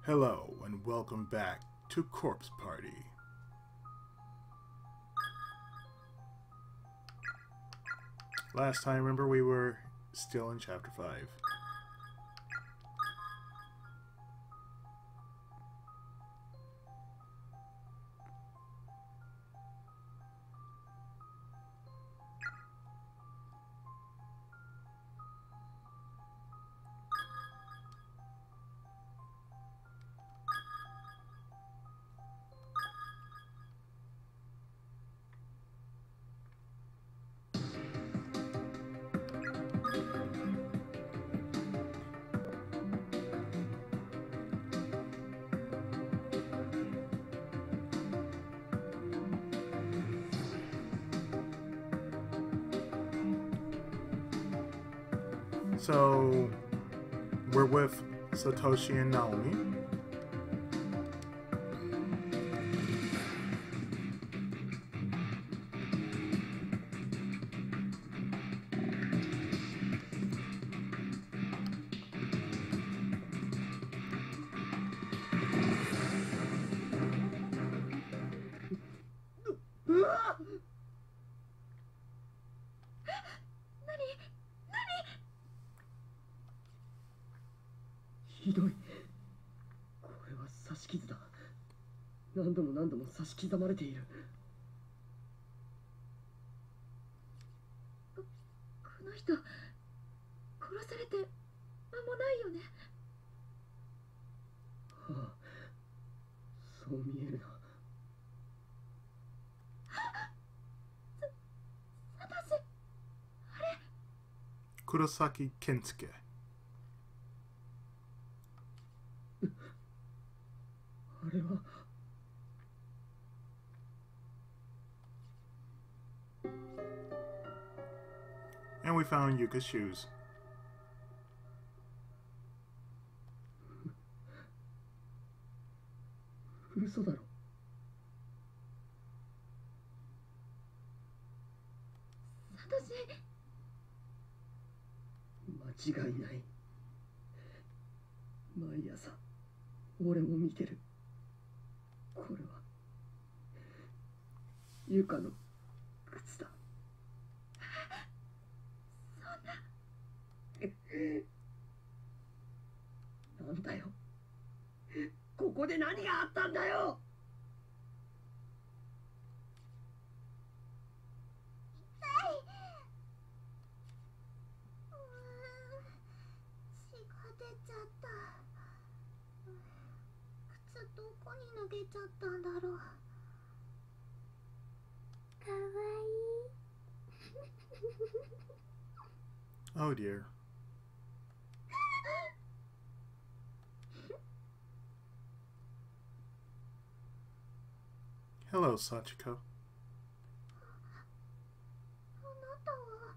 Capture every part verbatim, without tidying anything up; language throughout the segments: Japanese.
Hello and welcome back to Corpse Party. Last time, remember, we were still in Chapter five. So, we're with Satoshi and Naomi. ひどい。これは刺し傷だ。何度も何度も刺し刻まれている。 この人殺されて間もないよね。 はあ、そう見えるな。 サトシ、あれ。 Kurosaki Kensuke. あれは。 And we found Yuka's shoes. 嘘だろ。 サトシ。 間違いない。毎朝俺も見てる。これはユカの靴だ。 そんな。 なんだよ。ここで何があったんだよ。 痛い。うーん、血が出ちゃった。靴どこに脱げちゃったんだろう。かわいい。 Oh dear. Hello, Sachiko. あなたは。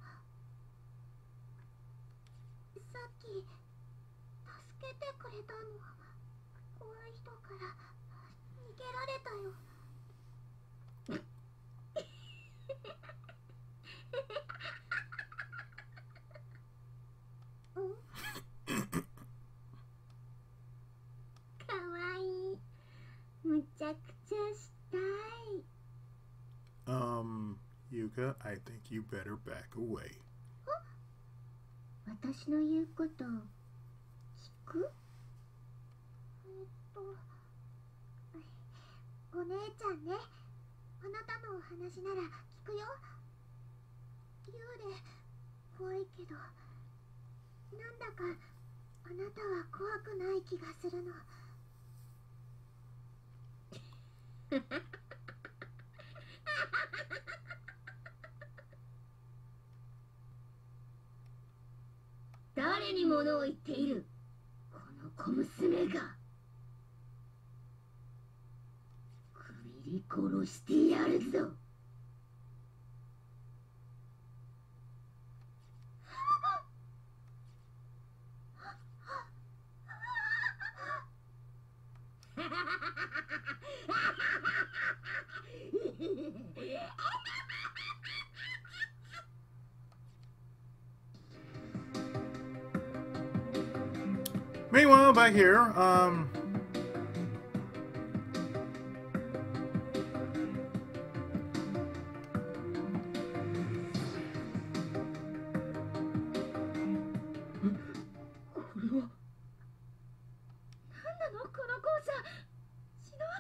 さっき助けてくれたの。怖い人から逃げられたよ。かわいい。むちゃくちゃしたい。 Um, Yuka, I think you better back away. 私の言うこと聞く？えっと、お姉ちゃんね、あなたのお話なら聞くよ。幽霊怖いけど、なんだかあなたは怖くない気がするの。誰に物を言っている、この小娘が。くびり殺してやるぞ。 Meanwhile, back here, um,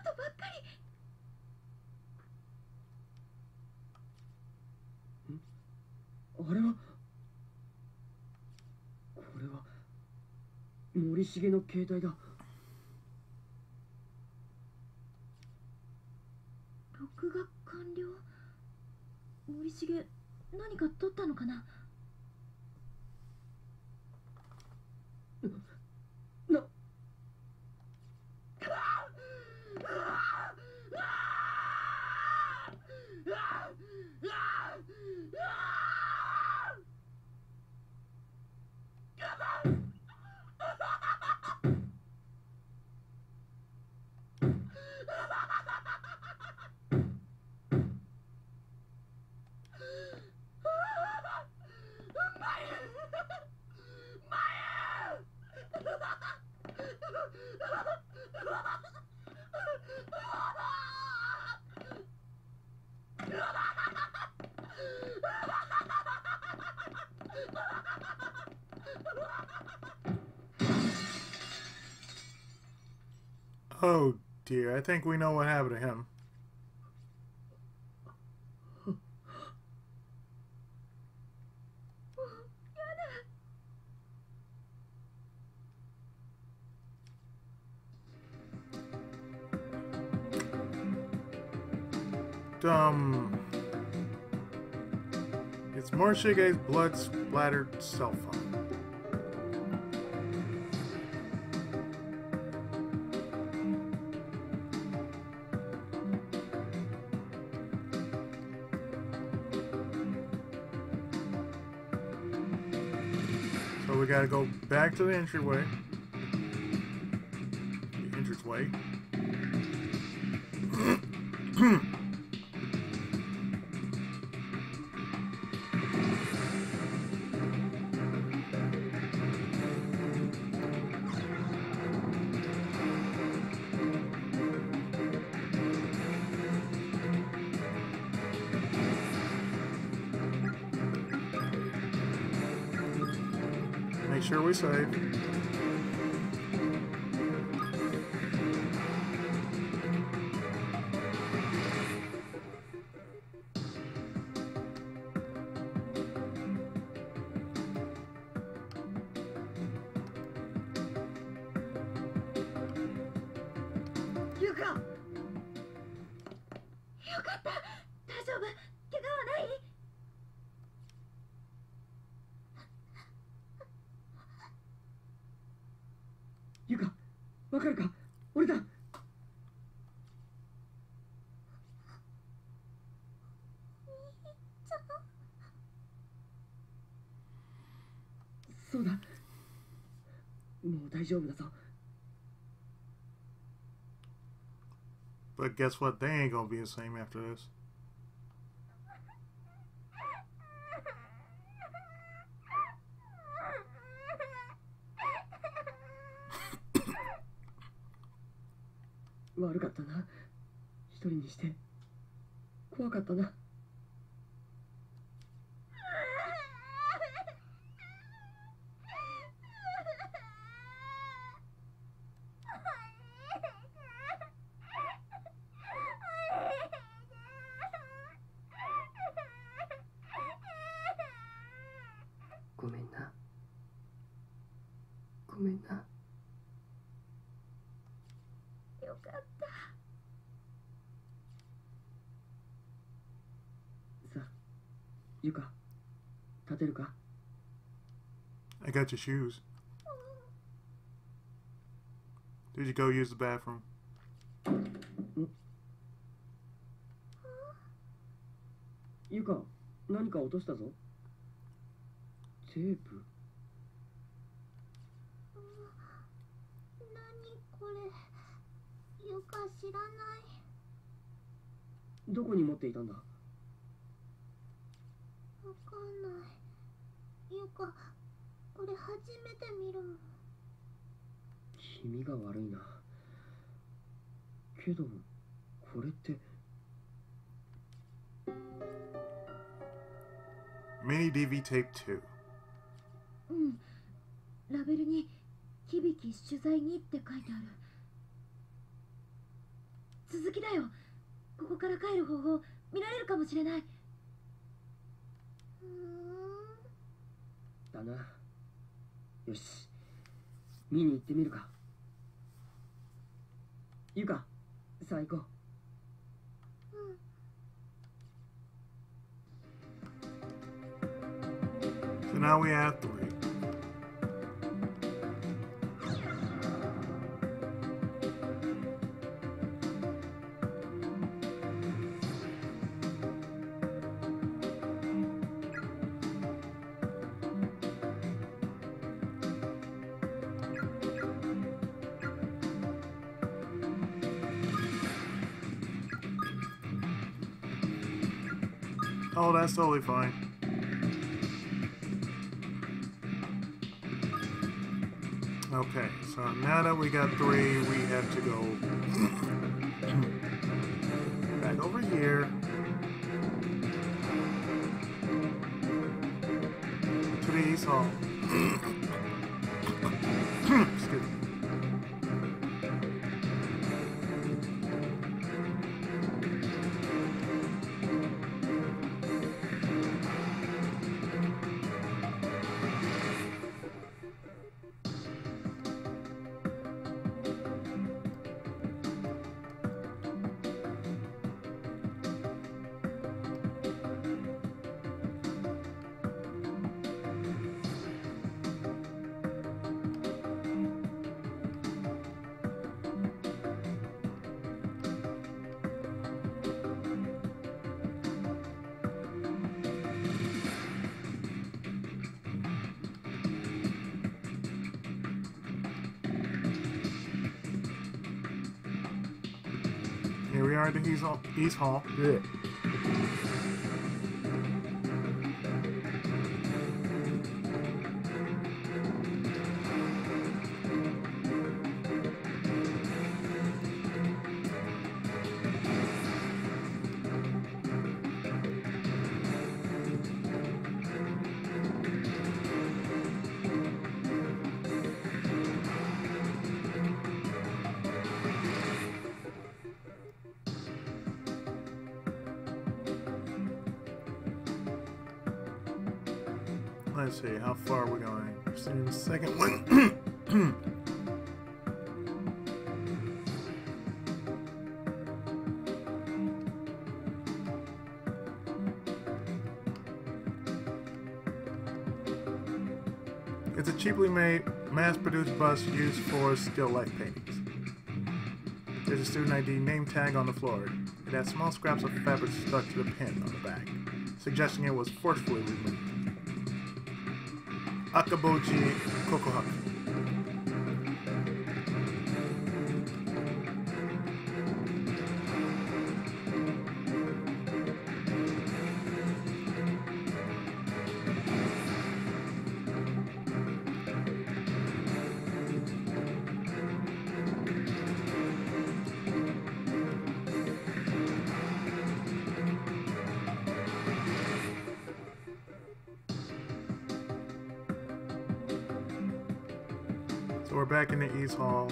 ことばっかり。 あれは、これは森重の携帯だ。 録画完了。森重、何か撮ったのかな。 な Oh dear, I think we know what happened to him. Um, it's Morishige's blood-splattered cell phone. So we gotta go back to the entryway. The entranceway. Make sure we save. ゆか。 よかった。大丈夫。怪我はない？ ゆか、わかるか？俺だ。そうだ。もう大丈夫だぞ。 But guess what? They ain't gonna be the same after this. .悪かったな。一人にして怖かったな。ごめんな。ごめんな。 よかった。 さあ、ゆか、立てるか？ I got your shoes. Did you go use the bathroom? ゆか、何か落としたぞ。テープ。 何これ。ゆか知らない。 どこに持っていたんだ？ わかんない。ゆか、これ初めて見るもん。 気味が悪いな。けどこれって。 Mini ディーブイ Tape ツー。 うん。ラベルに「響取材に」って書いてある。 続きだよ。ここから帰る方法見られるかもしれない。 うーん。 だな。よし、見に行ってみるか。ゆか、さあ行こう。 So now we have three. Oh, that's totally fine. Okay, so now that we got three, we have to go back over here to the East Hall. Excuse me. Here we are at the East Hall. East Hall. Yeah. Let's see, how far are we going? In the second one. It's a cheaply made, mass-produced bus used for still life paintings. There's a student I D name tag on the floor. It has small scraps of fabric stuck to the pin on the back, suggesting it was forcefully removed. Akaboji Kokohaku. So we're back in the East Hall.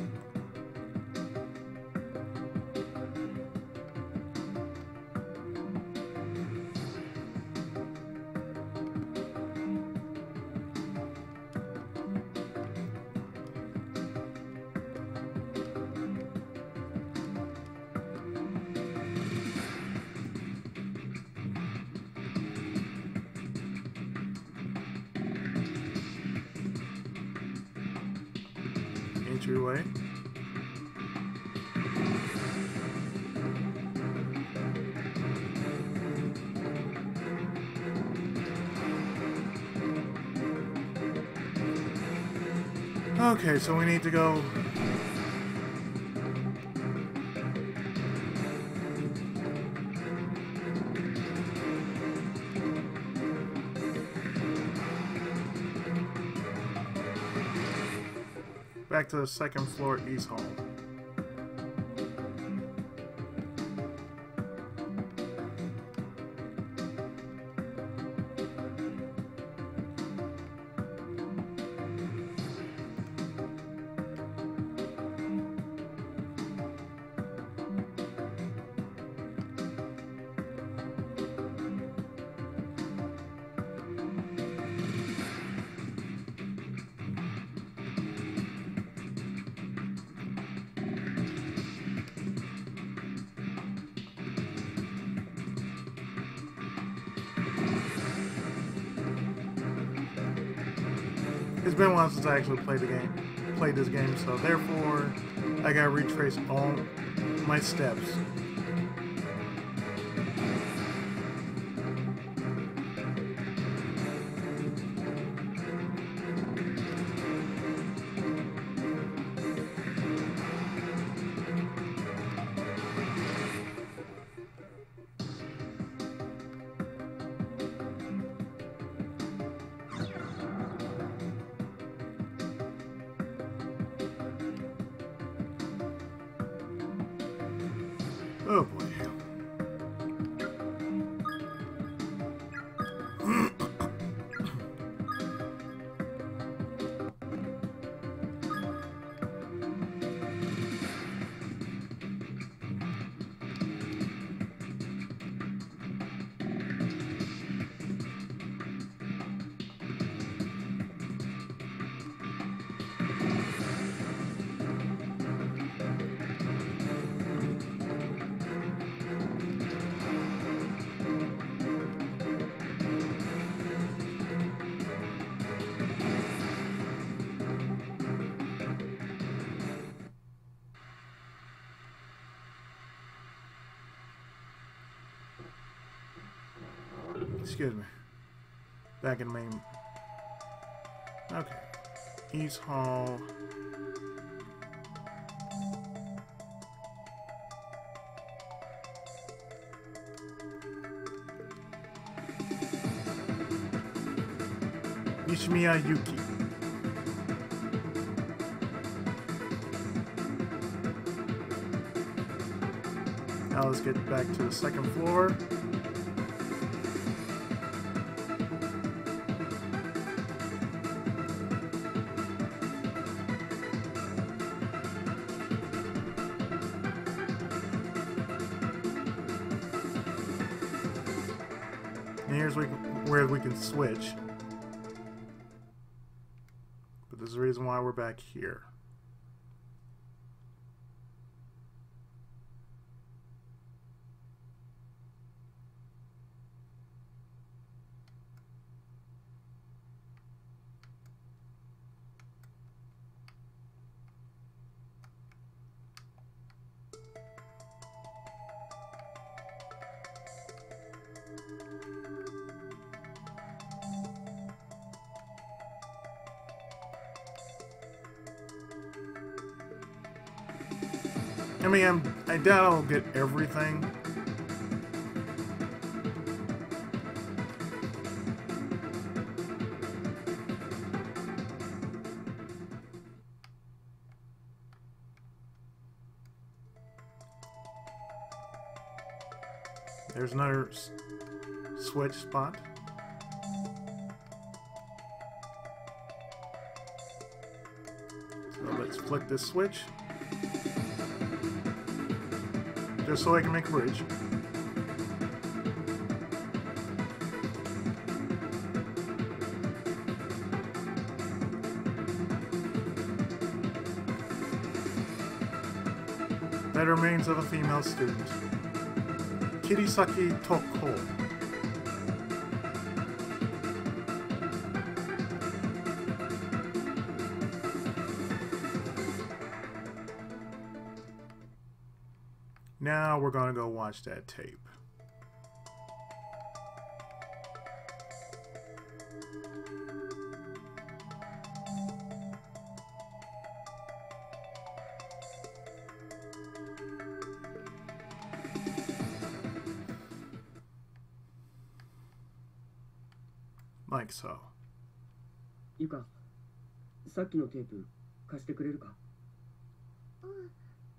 Entryway. Okay, so we need to go back to the second floor East Hall. been a while since I actually played the game, played this game, so therefore I gotta retrace all my steps. Oh boy. Excuse me. Back in main. Okay. East Hall. Nishimiya Yuki. Now let's get back to the second floor. And here's where we can switch. But there's a reason why we're back here. I mean, I'm, I doubt I'll get everything. There's another s switch spot. So let's flick this switch. Just so I can make a bridge. That remains of a female student. Kirisaki Toko. Now we're gonna go watch that tape. Like so. ゆか、さっきのテープ貸してくれるか？ うん。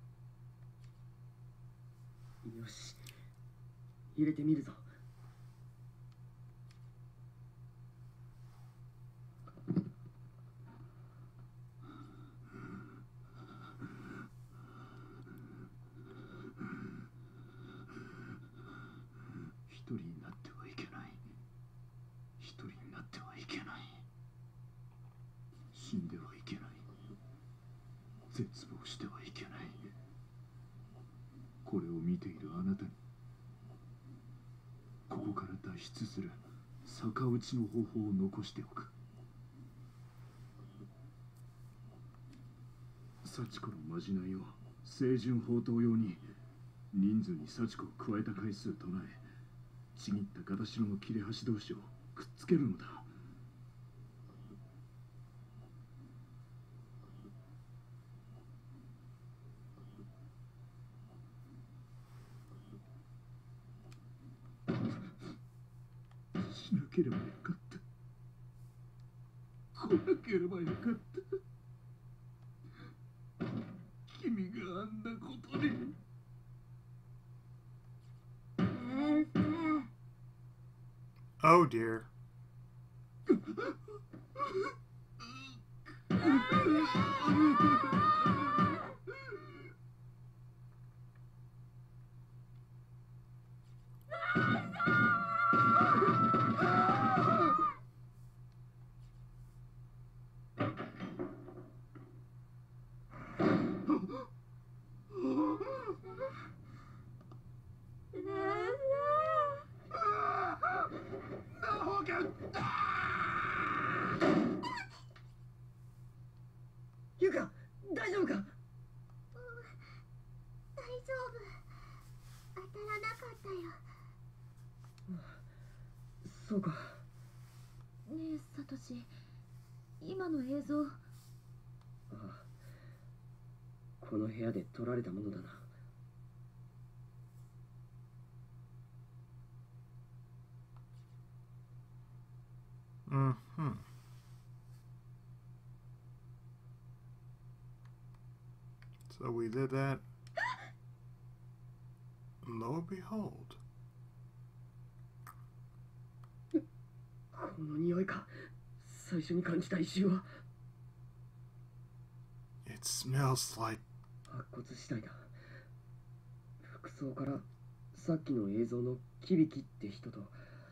よし、入れてみるぞ。 一人になってはいけない。一人になってはいけない。死んではいけない。絶望してはいけない。これを見ているあなたに、ここから脱出する逆打ちの方法を残しておく。 幸子のまじないを清純法灯用に人数に幸子を加えた回数を唱え、ちぎったガタシロの切れ端同士をくっつけるのだ。しなければよかった。来なければよかった。君があんなことに。 先生。 Oh dear. ゆか、大丈夫か？ うん、大丈夫。当たらなかったよ。 そうか。 ねえサトシ、今の映像。 ああ、この部屋で撮られたものだな。 Mm-hmm. So we did that. Lo and behold. この匂いか。最初に感じた異臭は。 It smells like 白骨死体だ。服装からさっきの映像のキビキって人と。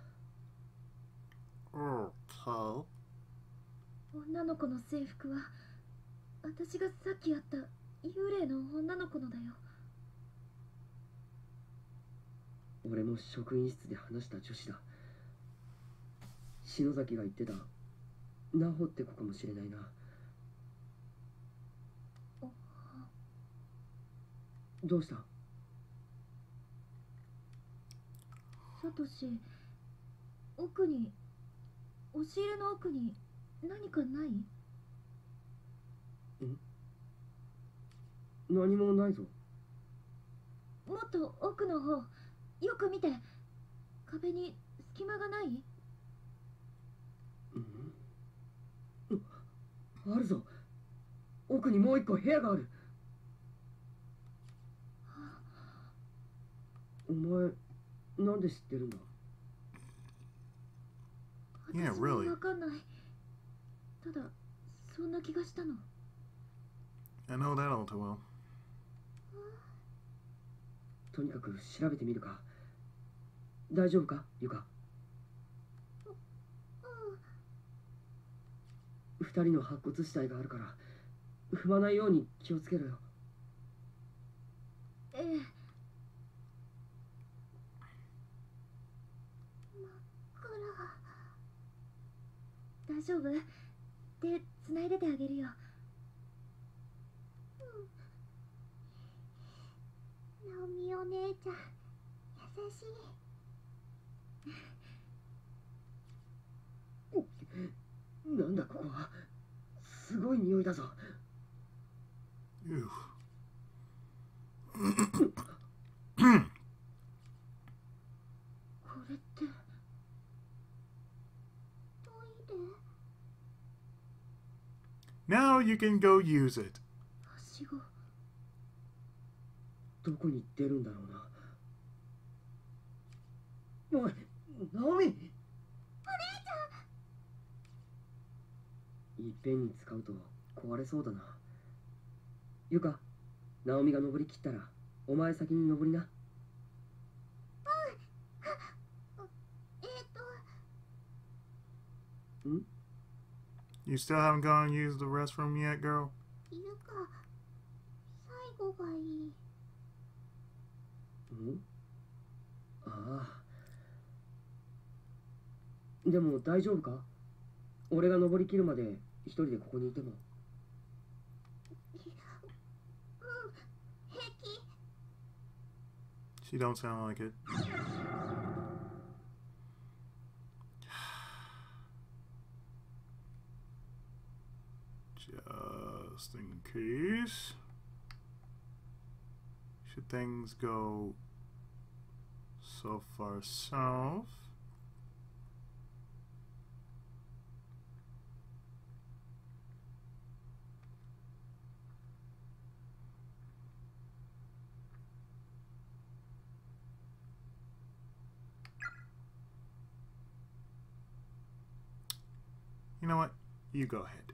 okay. 女の子の制服は私がさっき会った幽霊の女の子のだよ。 俺も職員室で話した女子だ。篠崎が言ってたナホって子かもしれないな。どうした？ サトシ、奥に、押し入れの奥に何かない？ ん？何もないぞ。 もっと奥の方、よく見て。壁に隙間がない？ うん、あるぞ。奥にもう一個部屋がある。お前、なんで知ってるんだ？ Yeah, 私 really. もわかんない。ただ、そんな気がしたの。 I know that all too well. とにかく調べてみるか。大丈夫か、ゆか？二人の白骨死体があるから踏まないように気をつけろよ。 ええ。大丈夫？手つないでてあげるよ。 うん。ナオミお姉ちゃん、優しい。 なんだここは。すごい匂いだぞ。 Ew. これって。 Now you can go use it. はしご。 どこに行ってるんだろうな。おい、ナオミ。お姉ちゃん。いっぺんに使うと壊れそうだな。ゆか、ナオミが登りきったらお前先に登りな。 えっと。 ん You still haven't gone and used the restroom yet, girl? ゆか、最後がいい。 ん？ああ。でも大丈夫か？俺が登りきるまで一人でここにいても。 うん平気 She don't sound like it. Just in case. Should things go so far south? You know what? You go ahead.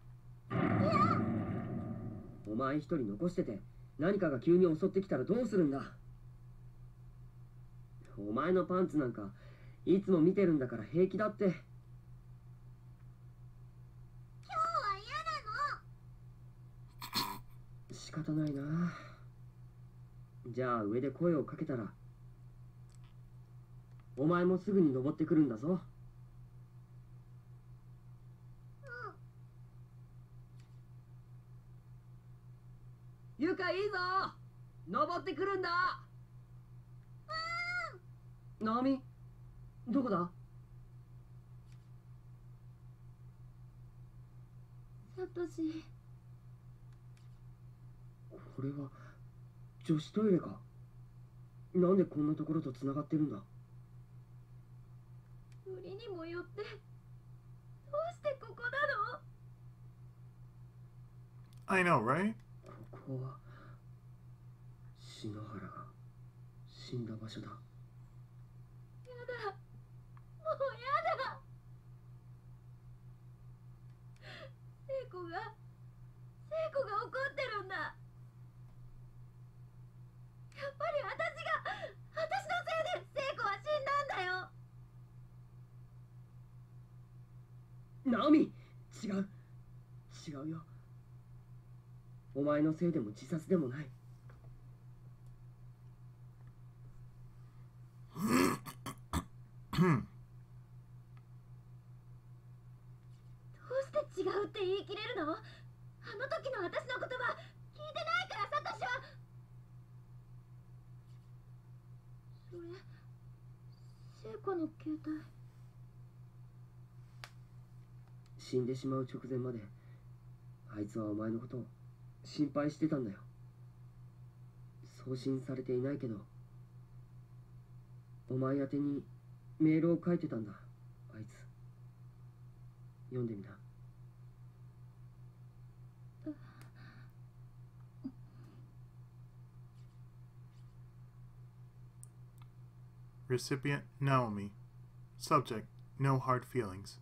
お前一人残してて何かが急に襲ってきたらどうするんだ。お前のパンツなんかいつも見てるんだから平気だって。 今日は嫌なの。 仕方ないな。じゃあ上で声をかけたらお前もすぐに登ってくるんだぞ。ゆかいいぞ、登ってくるんだ。ナオミ、どこだ。 サトシ、 これは女子トイレか。なんでこんなところとつながってるんだ。 よりにもよってどうしてここなの。 I know, right? ここは篠原が死んだ場所だ。 やだ、もうやだ。聖子が聖子が怒ってるんだ。やっぱり私が私のせいで聖子は死んだんだよ。 ナオミ、違う違うよ。お前のせいでも自殺でもない。 どうして違うって言い切れるの。あの時の私の言葉聞いてないから、サトシは。それ聖子の携帯。 死んでしまう直前まであいつはお前のことを心配してたんだよ。送信されていないけどお前宛てにメールを書いてたんだ。あいつ読んでみな。 Recipient Naomi. Subject No hard feelings.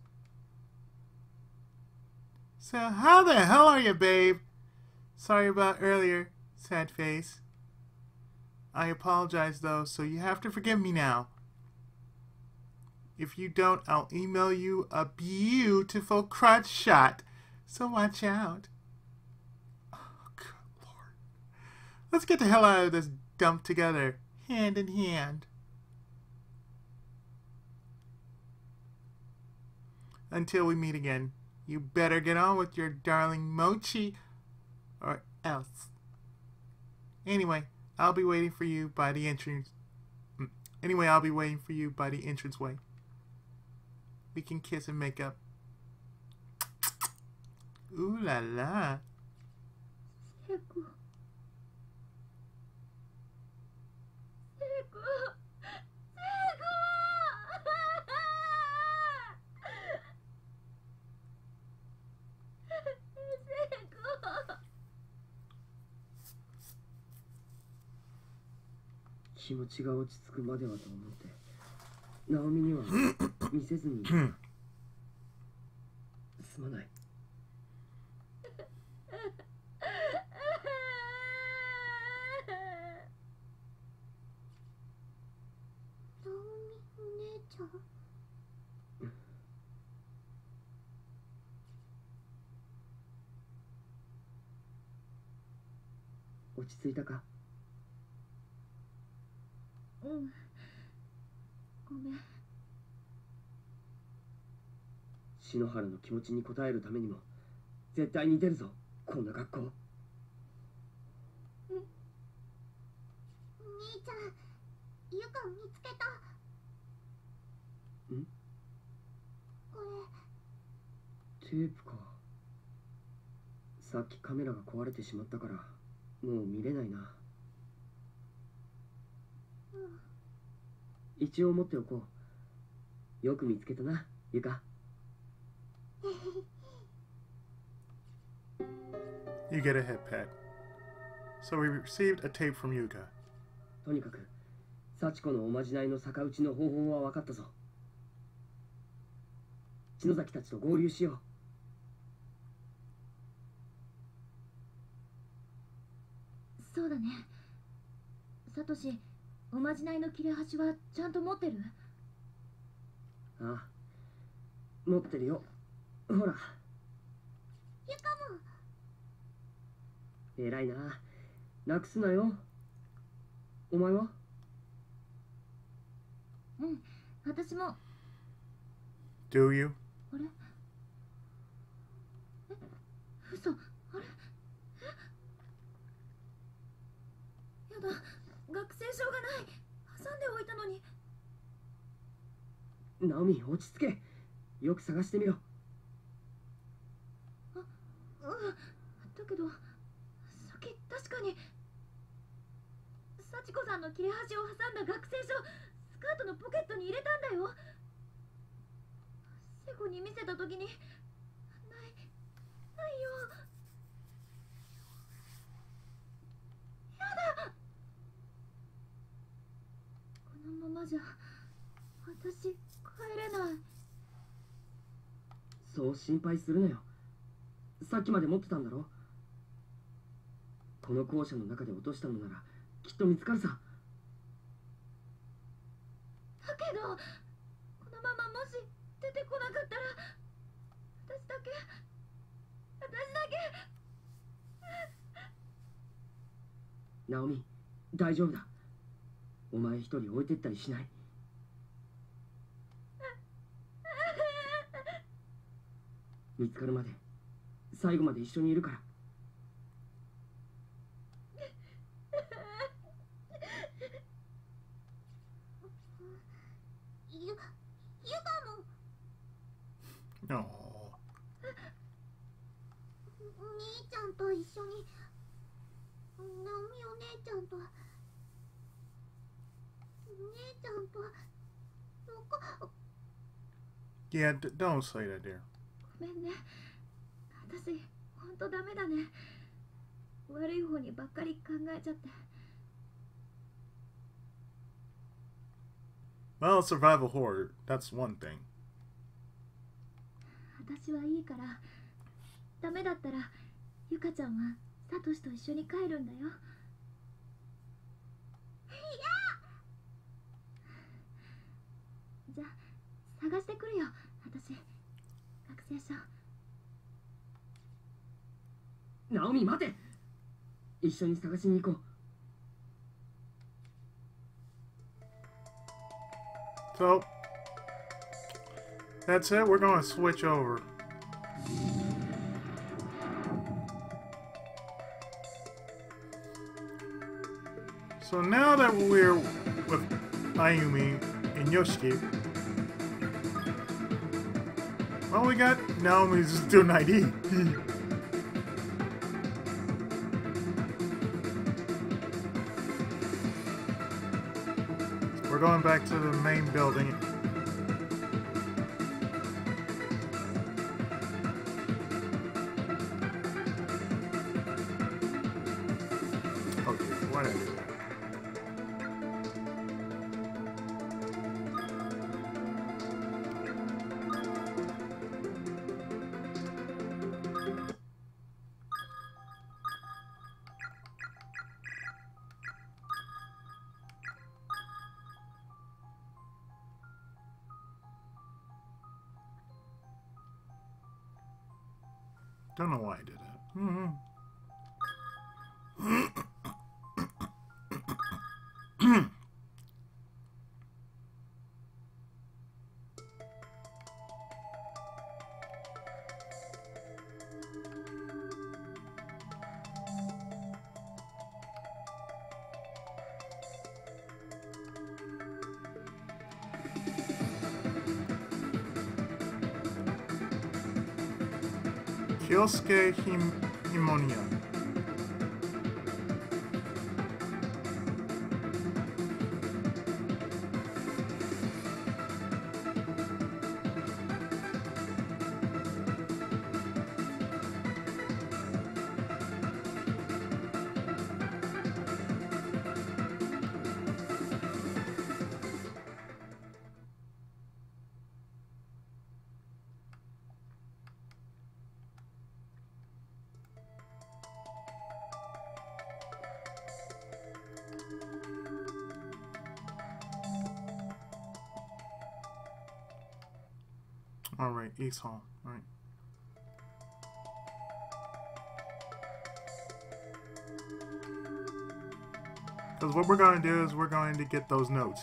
So how the hell are you, babe? Sorry about earlier, sad face. I apologize though, so you have to forgive me now. If you don't, I'll email you a beautiful crotch shot. So watch out. Oh, good lord. Let's get the hell out of this dump together, hand in hand. Until we meet again, you better get on with your darling Mochi, or else. Anyway, I'll be waiting for you by the entrance. Anyway, I'll be waiting for you by the entranceway. We can kiss and make up. Ooh la la. 聖子、聖子、聖子。 気持ちが落ち着くまではと思ってナオミには見せずにすまない。 ナオミお姉ちゃん。 落ち着いたか。 うん、ごめん。 篠原の気持ちに応えるためにも絶対に出るぞ、こんな学校。 ちゃん、ゆか見つけた。 ん？ これテープか。さっきカメラが壊れてしまったからもう見れないな。 うん。 一応持っておこう。よく見つけたな、ゆか。 You get a hit, Pat. So we received a tape from Yuka. とにかく幸子のおまじないの逆打ちの方法は分かったぞ。篠崎たちと合流しよう。 そうだね。サトシ、おまじないの切れ端はちゃんと持ってる？ ああ、持ってるよ。ほら。 ゆかも。 偉いな。なくすなよ。お前は？ うん、私も。 Do you? あれ？え、嘘、あれ？やだ、学生証がない。挟んでおいたのに。 ナオミ、落ち着け。よく探してみろ。 あ、うん。だけど、さっき確かに幸子さんの切れ端を挟んだ学生証、スカートのポケットに入れたんだよ。セコに見せた時に、ない、ないよ。やだ。このままじゃ私帰れない。 そう心配するなよ。さっきまで持ってたんだろ。この校舎の中で落としたのならきっと見つかるさ。 だけど、このままもし出てこなかったら、私だけ、私だけ。 ナオミ、大丈夫だ。お前一人置いてったりしない。見つかるまで最後まで一緒にいるから。 ゆ、ゆかも。 No. 兄ちゃんと一緒に。ナオミお姉ちゃんと。姉ちゃんと。どこ。 Yeah, d- don't say that, dear. ごめんね。私、ほんとダメだね。悪い方にばっかり考えちゃって。 Well, survival horror, that's one thing. 私はいいから。ダメだったら、ゆかちゃんはサトシと一緒に帰るんだよ。じゃあ、探してくるよ、私。学生証。 ナオミ、待て。一緒に探しに行こう。 So, that's it. We're going to switch over. So now that we're with Ayumi and Yoshiki, well, we got Naomi's student I D. We're going back to the main building. Okay, whatever. Don't know why I did that. Mm-hmm. Kyosuke Him Himonia. All right, East Hall. All right. Because what we're going to do is we're going to get those notes.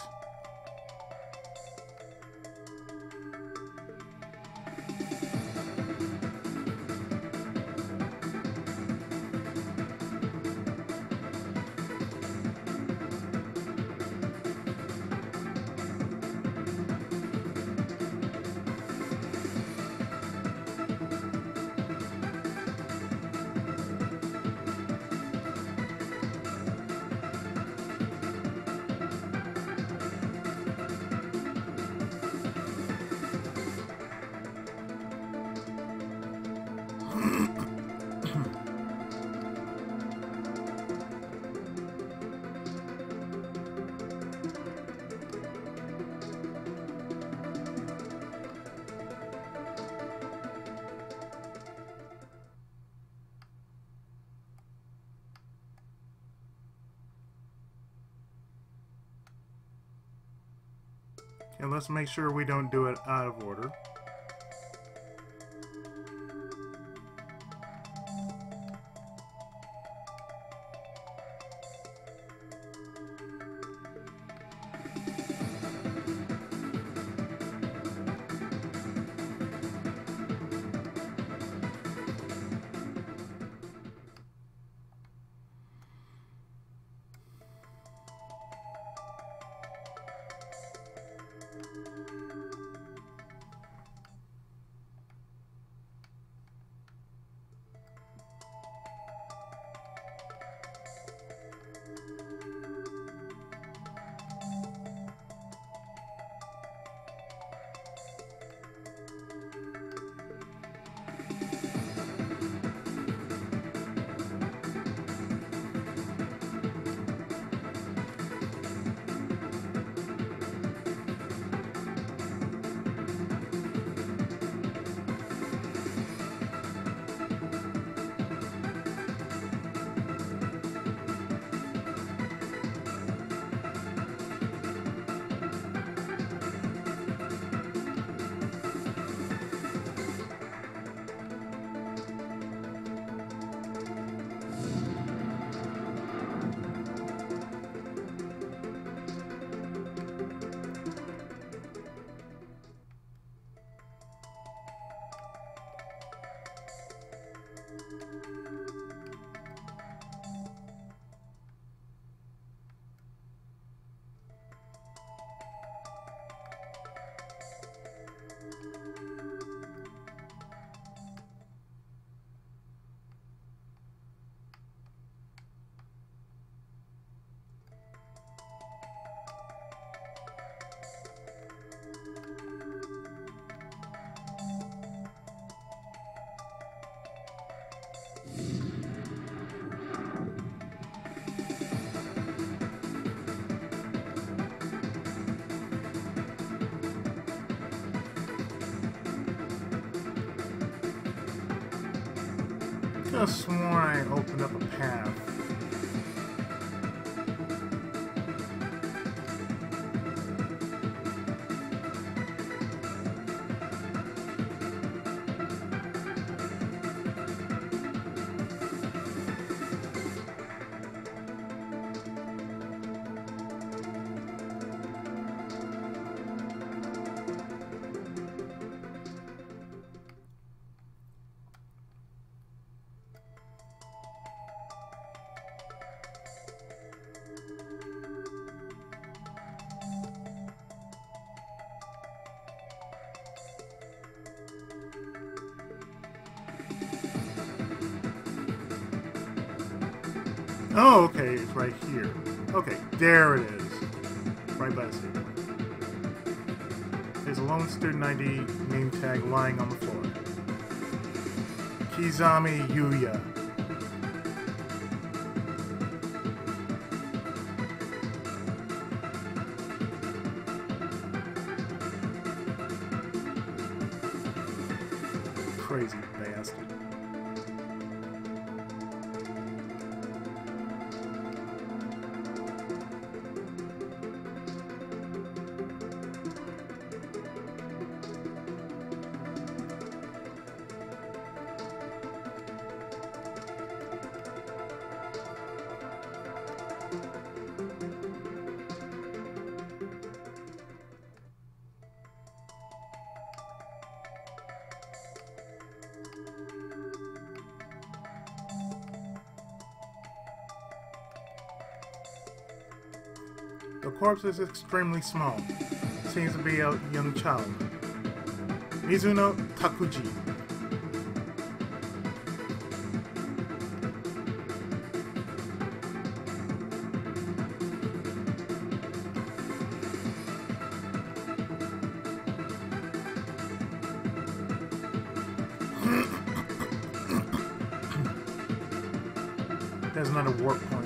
And let's make sure we don't do it out of order. I could have sworn I opened up a path. Oh, okay, it's right here. Okay, there it is. Right by the save point. There's a lone student I D name tag lying on the floor. Kizami Yuya. Crazy bastard. The corpse is extremely small. Seems to be a young child. Mizuno Takuji. There's another warp point.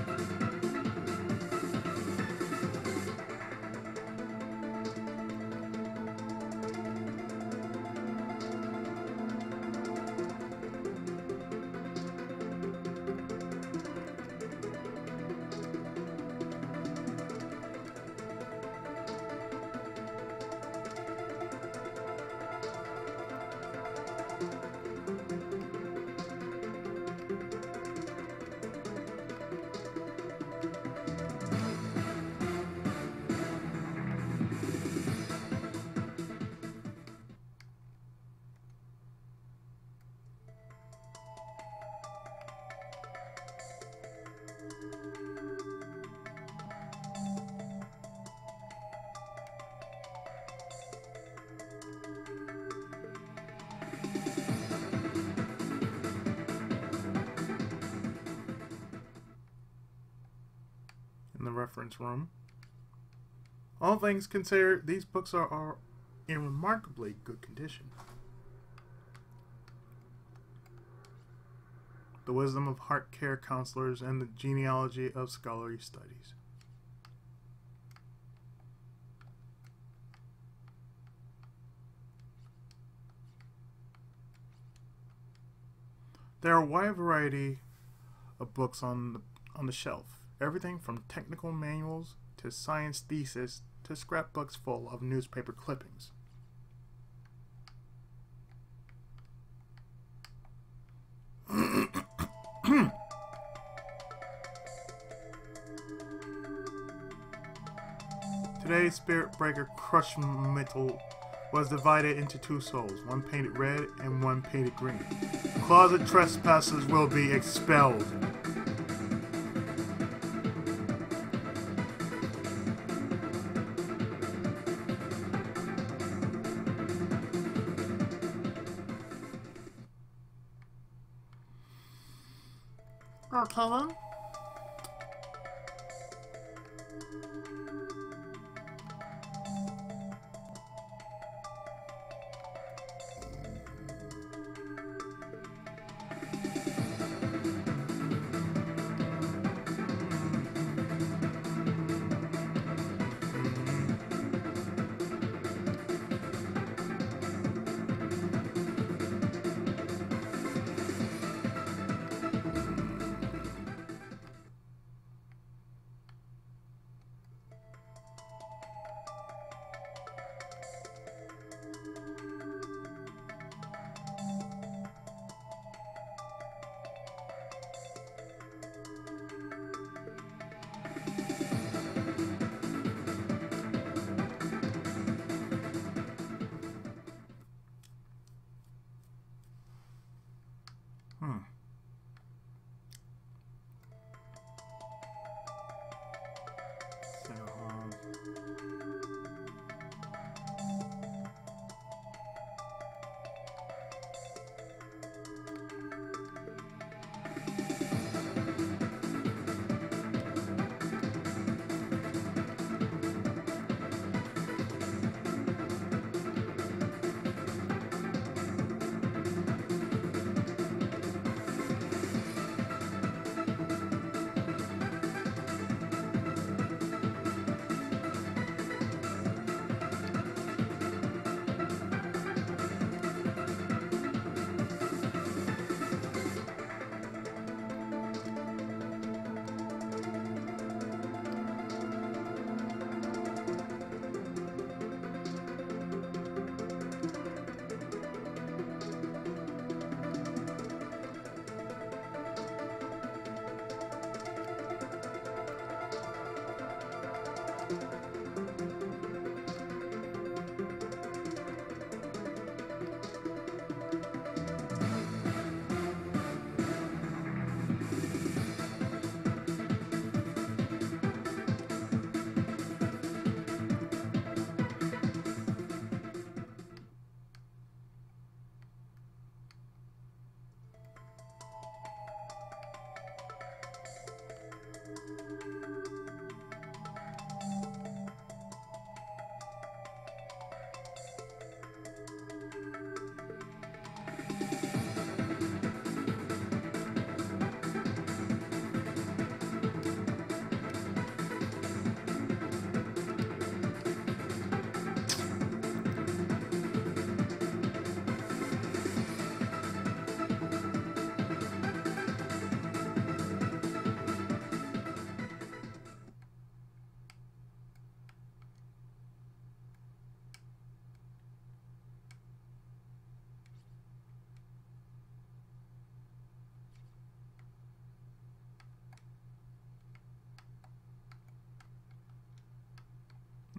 In the reference room. All things considered, these books are, are in remarkably good condition. The wisdom of heart care counselors and the genealogy of scholarly studies. There are a wide variety of books on the, on the shelf. Everything from technical manuals to science thesis to scrapbooks full of newspaper clippings. Today's Spirit Breaker Crush Metal was divided into two souls, one painted red and one painted green. Closet trespassers will be expelled. Okay then.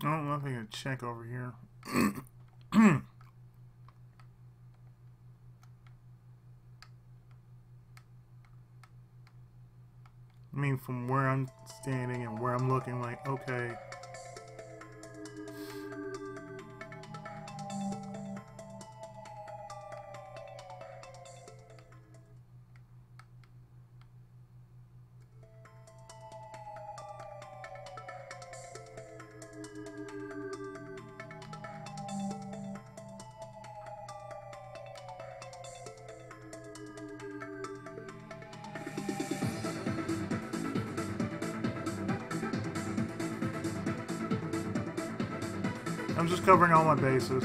Oh, nothing to check over here. I mean, from where I'm standing and where I'm looking, like, okay. I'm just covering all my bases.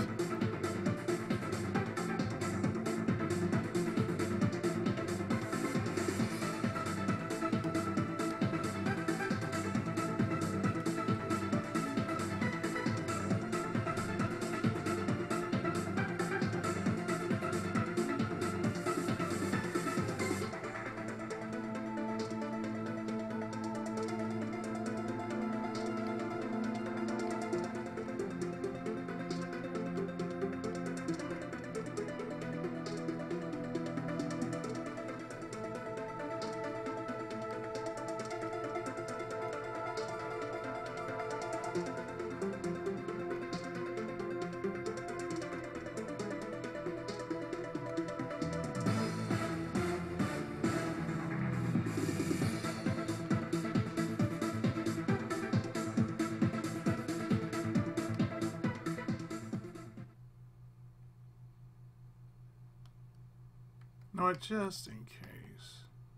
No, just in case.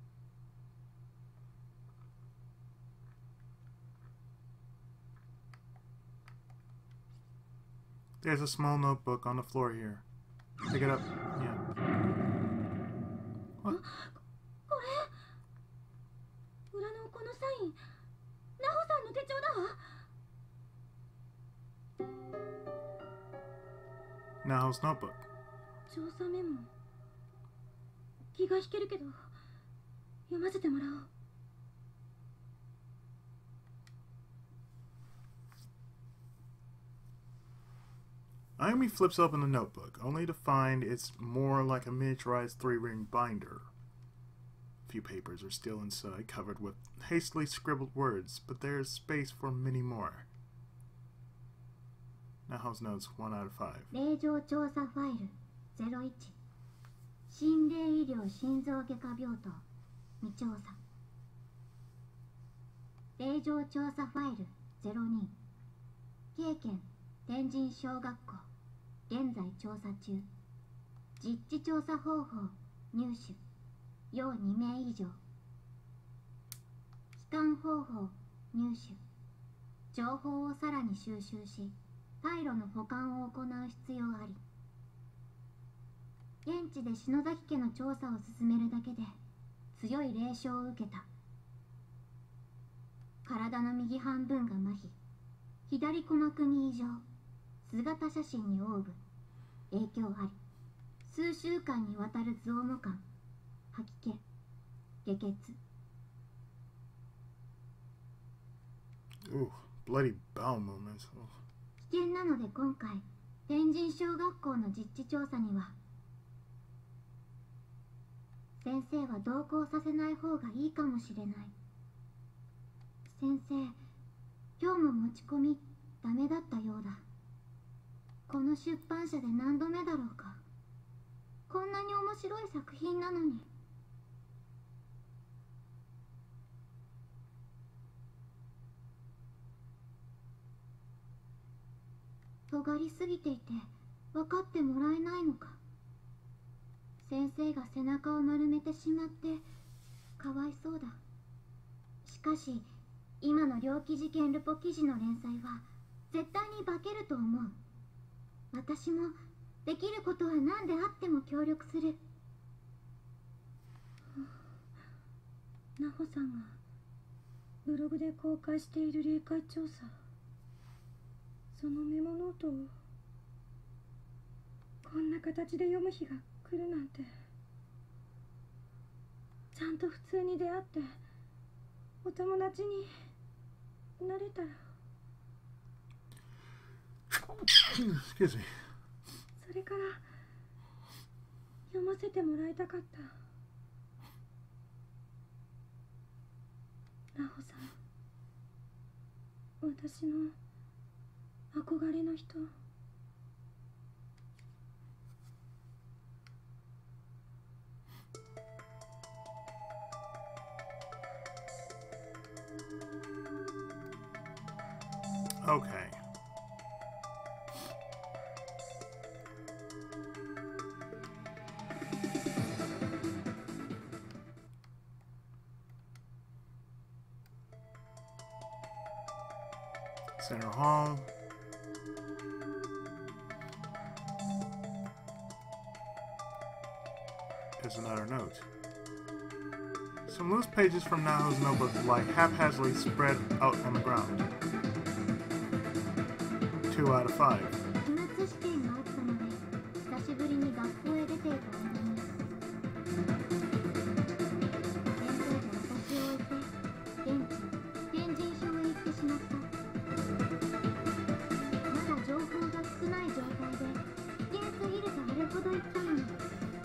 There's a small notebook on the floor here. Pick it up. Yeah. What? これ裏のこのサイン、ナホさんの手帳だわ。 Naho's notebook. 調査メモ。気が引けるけど、読ませてもらおう。 Ayumi flips open the notebook, only to find it's more like a miniaturized three-ring binder. A few papers are still inside, covered with hastily scribbled words, but there is space for many more. Naho's notes, one out of five. 令状調査ファイルゼロいち心霊医療心臓外科病棟未調査。令状調査ファイルゼロに経験天神小学校現在調査中。実地調査方法入手要に名以上。帰還方法入手。情報をさらに収集し退路の保管を行う必要あり。現地で篠崎家の調査を進めるだけで強い霊障を受けた。体の右半分が麻痺、左鼓膜に異常、姿写真にオーブ、影響あり。数週間にわたる増毛感、吐き気、下血。 Ooh, bloody bowel movements. 危険なので今回天神小学校の実地調査には先生は同行させない方がいいかもしれない。先生、今日も持ち込みダメだったようだ。この出版社で何度目だろうか。こんなに面白い作品なのに。尖りすぎていて分かってもらえないのか。先生が背中を丸めてしまってかわいそうだ。しかし今の猟奇事件ルポ記事の連載は絶対に化けると思う。私もできることは何であっても協力する。ナホさんがブログで公開している霊界調査、そのメモノートをこんな形で読む日が来るなんて。ちゃんと普通に出会ってお友達になれたら。 Excuse me. それから読ませてもらいたかった。ナホさん、私の憧れの人。 Okay. Center hall. There's another note. Some loose pages from Naho's notebook lie haphazardly spread out on the ground. Two out of five. 期末試験があったので久しぶりに学校へ出ていた間に先生が私を置いて現地天神所へ行ってしまった。まだ情報が少ない状態で危険すぎるとあれほど言ったのに、きっ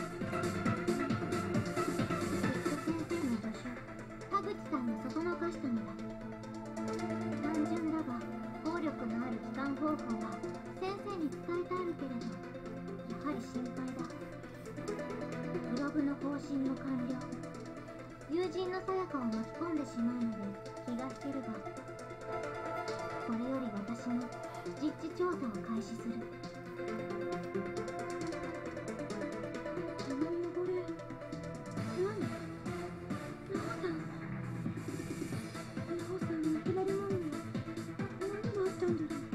と先生の助手田口さんがそそのかしたのだ。単純だが効力のある帰還方法は先生に伝えてあるけれど、やはり心配だ。ブログの更新の完了、友人のさやかを巻き込んでしまうので気が引けるが、これより私の実地調査を開始する。 この汚れ、何？ナホさん、ナホさんの左ももに何があったんだろう。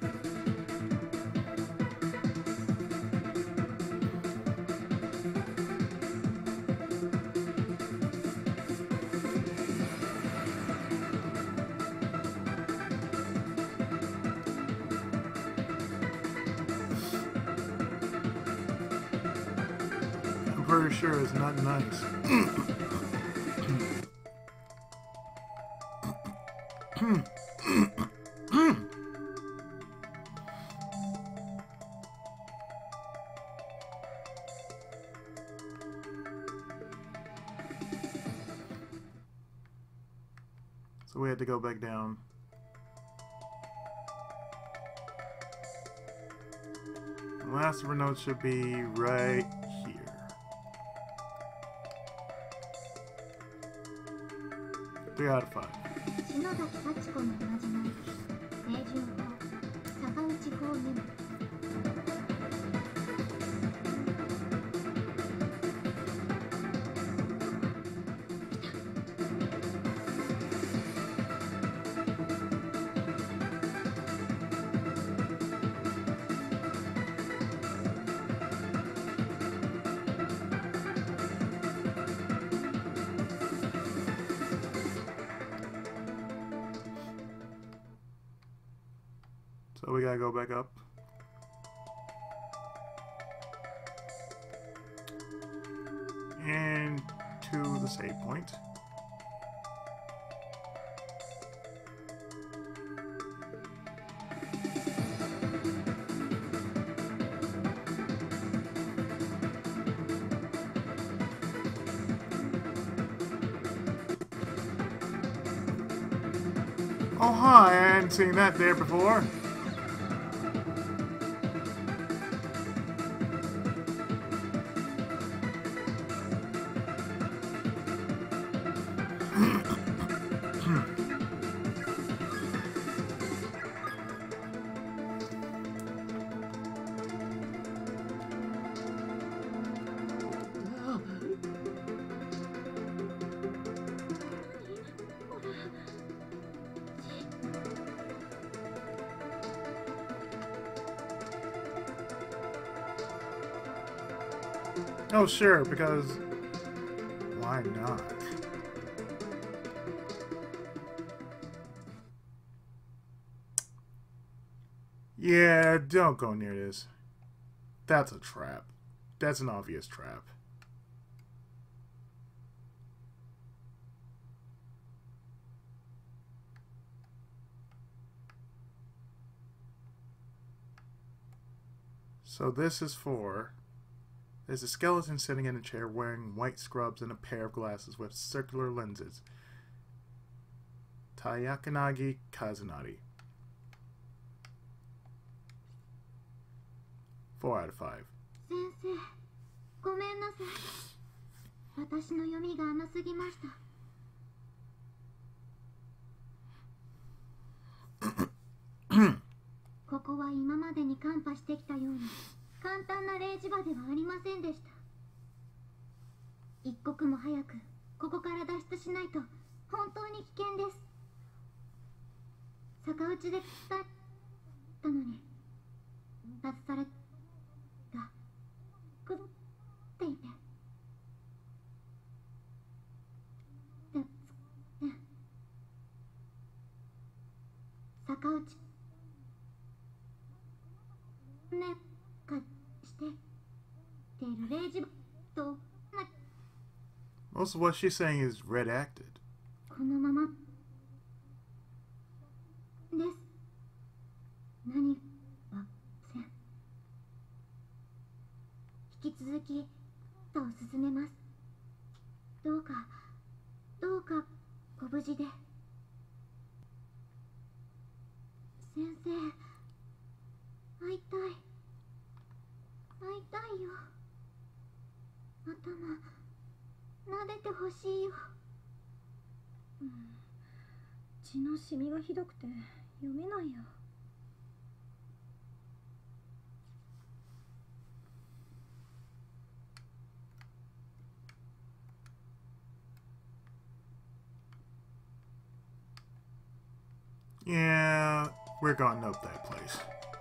I'm pretty sure it's not nice. So we had to go back down. The last of our notes should be right here. Three out of five. 篠崎幸子のおまじない清純法坂内法メモ。 So we gotta go back up. And to the save point. Oh hi, I hadn't seen that there before. Oh, sure, because why not? Yeah, don't go near this. That's a trap. That's an obvious trap. So this is for... There's a skeleton sitting in a chair wearing white scrubs and a pair of glasses with circular lenses. Tayakanagi Kazunari. Four out of five. 先生、ごめんなさい。私の読みが甘すぎました。ここは今までにカンパしてきたように簡単な霊磁場ではありませんでした。一刻も早くここから脱出しないと本当に危険です。逆打ちで伝えたのに外されがくどっていて、でね逆打ちねかしててる霊磁場とな Most of what she's saying is red acted. このままです。何はせん。引き続きと進めます。どうかどうかご無事で。先生、会いたい会いたいよ。頭撫でてほしいよ。 うん、血のシミがひどくて読めないよ。 Yeah, we're gonna note that place.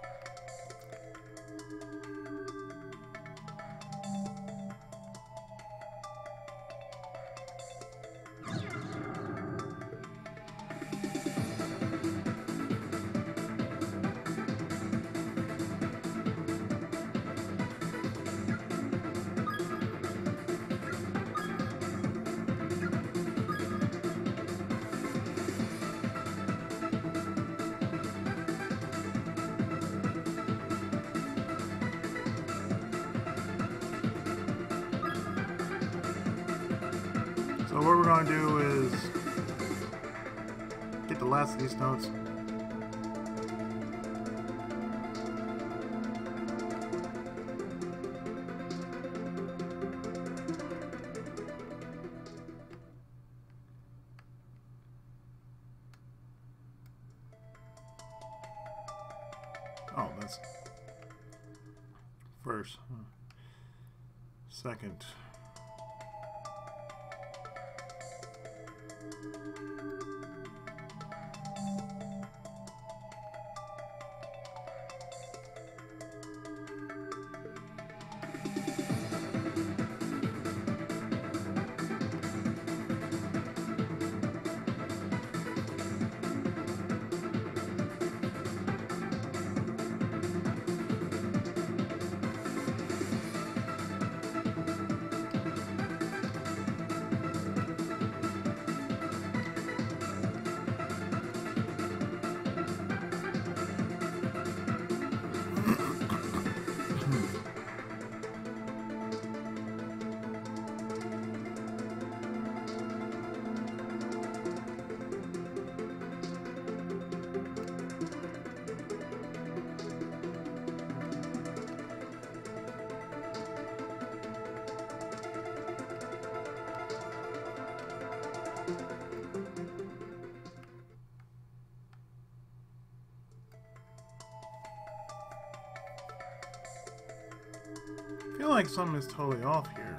So what we're going to do is get the last of these notes. Oh, that's first. Huh. Second. I feel like something is totally off here.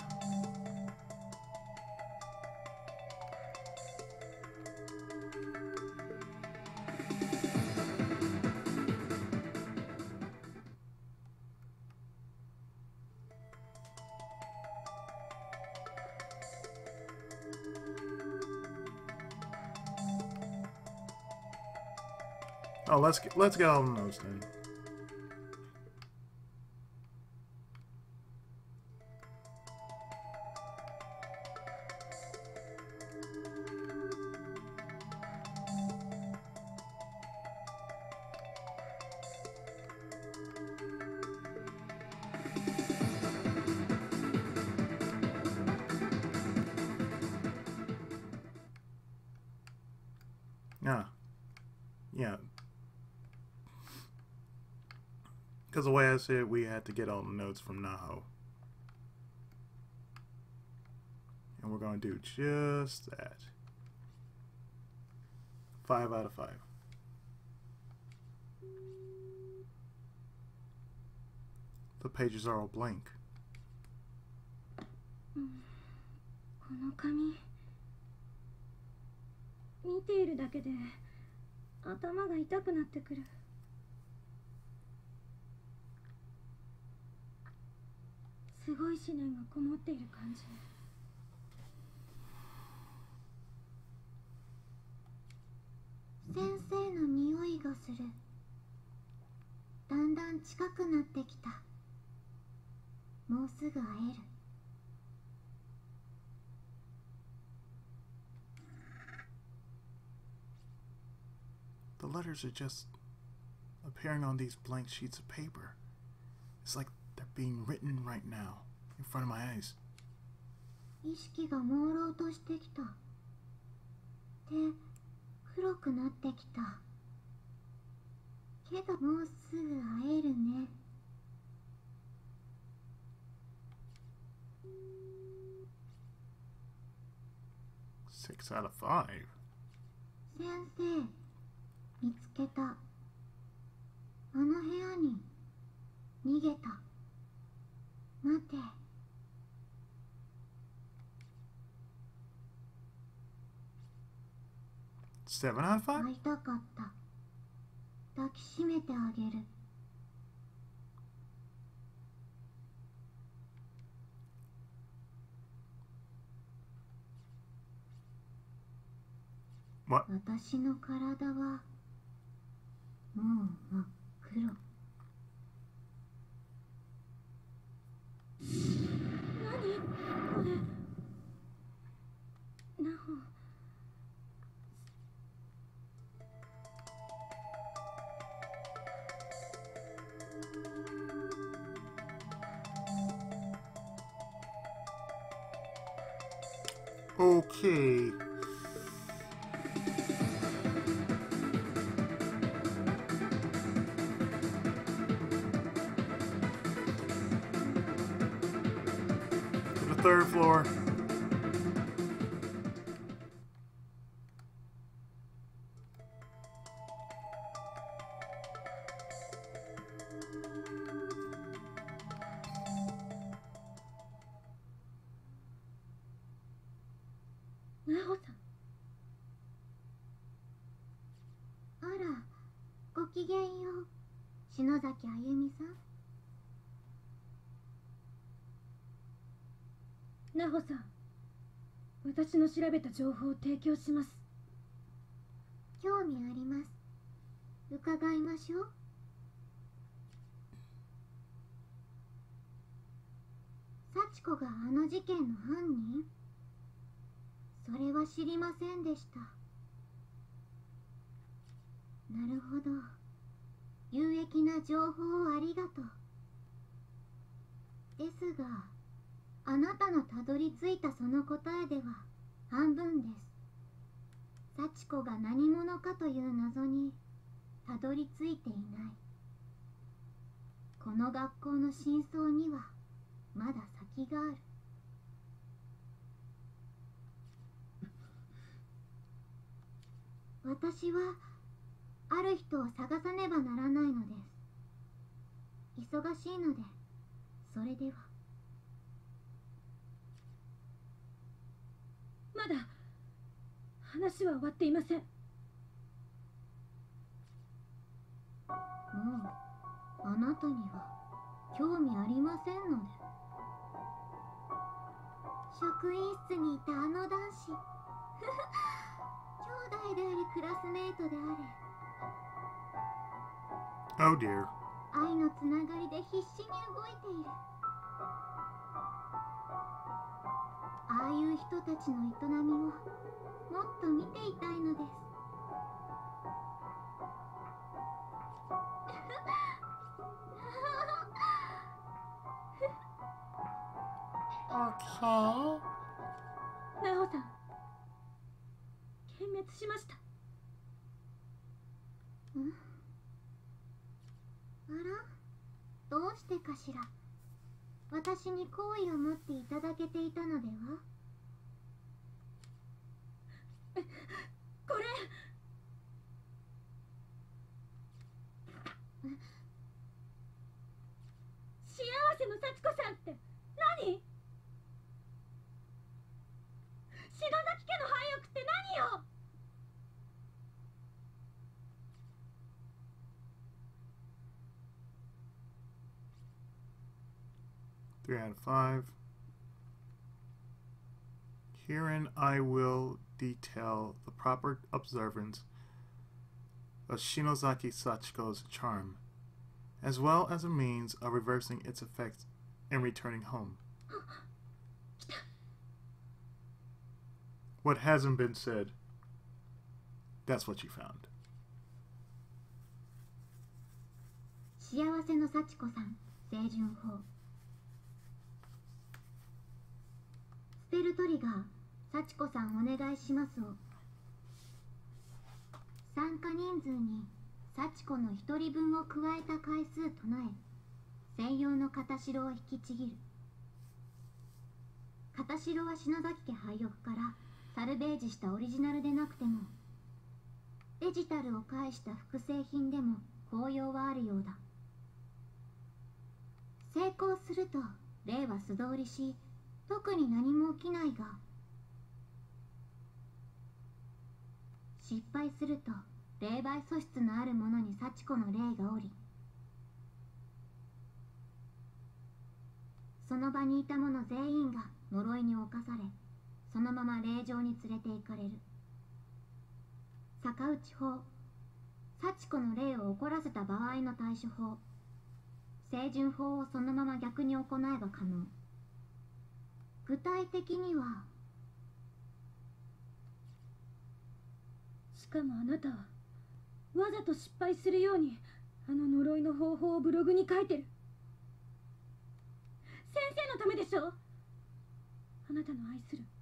Oh, let's get, let's get all the notes then. Yeah. Yeah. Because the way I said, we had to get all the notes from Naho. And we're going to do just that. Five out of five. The pages are all blank. この紙見ているだけで頭が痛くなってくる。すごい思念がこもっている感じ。 先生の匂いがする。だんだん近くなってきた。もうすぐ会える。 The letters are just appearing on these blank sheets of paper. It's like they're being written right now, in front of my eyes. 意識が朦朧としてきた。で、黒くなってきた。けどもうすぐ会えるね。 Six out of five. 先生、見つけた。あの部屋に逃げた。待て。 Seven out of five? 会いたかった。抱きしめてあげる。 What? 私の体はもう真っ黒。 何これ。ナホ。 Okay. To the third floor. ナホさん。 あら、ごきげんよう。篠崎あゆみさん。 ナホさん、私の調べた情報を提供します。 興味あります。伺いましょう。幸子があの事件の犯人？それは知りませんでした。なるほど。有益な情報をありがとう。ですが、あなたのたどり着いたその答えでは半分です。幸子が何者かという謎にたどり着いていない。この学校の真相にはまだ先がある。私はある人を探さねばならないのです。忙しいので、それでは。 まだ話は終わっていません。もうあなたには興味ありませんので。職員室にいたあの男子兄弟でありクラスメートであれ。 Oh dear. 愛のつながりで必死に動いている。ああいう人たちの営みをもっと見ていたいのです。 Okay. ナホさん、殲滅しました。 あら、どうしてかしら。私に好意を持っていただけていたのでは。 これ幸せの幸子さんって何？篠崎家の廃屋って何よ。 Three out of five. Herein I will detail the proper observance of Shinozaki Sachiko's charm, as well as a means of reversing its effects and returning home. What hasn't been said, that's what you found. 幸せの幸子さん、清純法。スペルトリガー、幸子さんお願いしますを。参加人数に幸子の一人分を加えた回数唱え、専用の片白を引きちぎる。片白は篠崎家廃屋からサルベージしたオリジナルでなくても、デジタルを介した複製品でも効用はあるようだ。成功すると霊は素通りし、特に何も起きないが、失敗すると霊媒素質のあるものに幸子の霊がおり、その場にいた者全員が呪いに侵され、そのまま霊場に連れて行かれる。逆打ち法、幸子の霊を怒らせた場合の対処法、清純法をそのまま逆に行えば可能。具体的には、 しかもあなたはわざと失敗するようにあの呪いの方法をブログに書いてる。先生のためでしょ。あなたの愛する。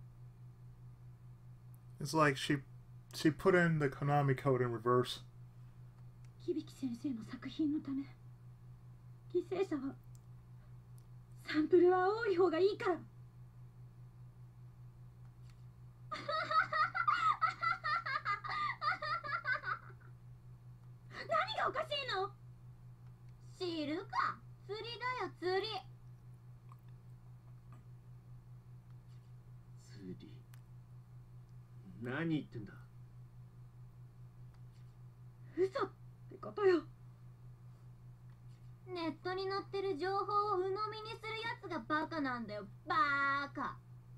It's like she she put in the Konami code in reverse. 響先生の作品のため、犠牲者はサンプルは多い方がいいから。何がおかしいの？ 知るか。釣りだよ、釣り。 釣り。何言ってんだ。 嘘ってことよ。 ネットに載ってる情報を鵜呑みにするやつがバカなんだよ、バーカ。